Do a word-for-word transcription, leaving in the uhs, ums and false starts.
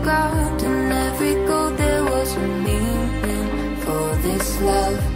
grabbed, and every goal there was a meaning. For this love